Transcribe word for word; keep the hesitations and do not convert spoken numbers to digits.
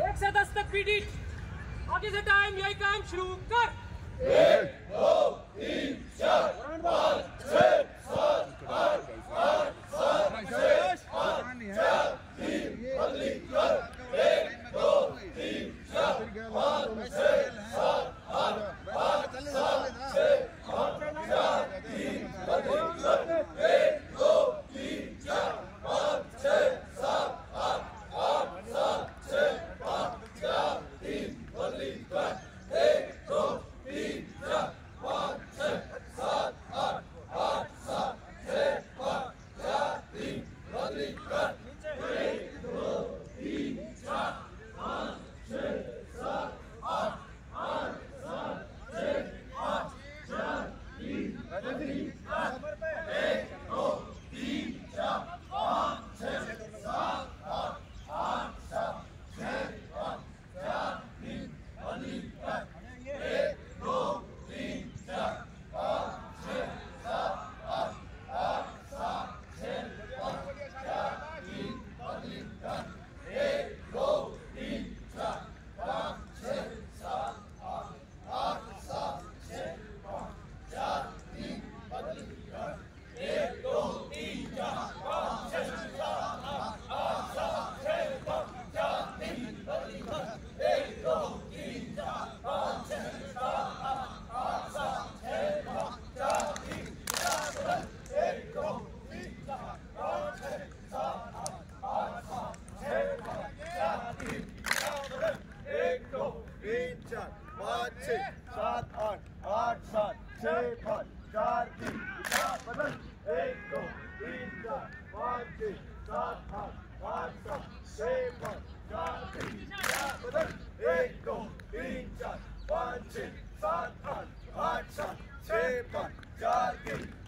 एक से दस तक पीडीट। आगे से टाइम यही काम शुरू कर। एक दो तीन चार पाँच छः सात आठ आठ सात छः पाँच चार तीन बदली कर। एक दो तीन चार पाँच छः सात आठ आठ सात छः पाँच चार तीन बदली कर। एक दो तीन चार पाँच छः सात आठ आठ सात छः पाँच चार तीन बदली कर। एक दो तीन चार पाँच छः सात आठ आठ सात छः पाँच चार तीन बदली कर। एक दो तीन चार पाँच छः सात आठ आठ सात छः पाँच चार तीन बदली कर। एक दो तीन चार पाँच छः सात आठ आठ सात छः पाँच चार तीन बदली कर। एक दो तीन चार पाँच छः सात आठ आठ सात छः पाँच चार तीन बदली कर। एक दो तीन चार पाँच छः सात आठ आठ सात छः पाँच चार तीन बदली कर। एक दो तीन चार पाँच छः सात आठ आठ सात छः पाँच चार तीन बदली कर। एक दो तीन चार पाँच छः सात आठ आठ सात छः पाँच चार तीन एक दो तीन चार पाँच छः सात आठ आठ सात छः पाँच चार तीन एक दो तीन चार पाँच छः सात आठ आठ सात छः पाँच चार तीन बदल। एक दो तीन चार पाँच छः सात आठ आठ सात छः पाँच चार तीन बदल। एक दो तीन चार पाँच छः सात आठ आठ सात छः पाँच चार तीन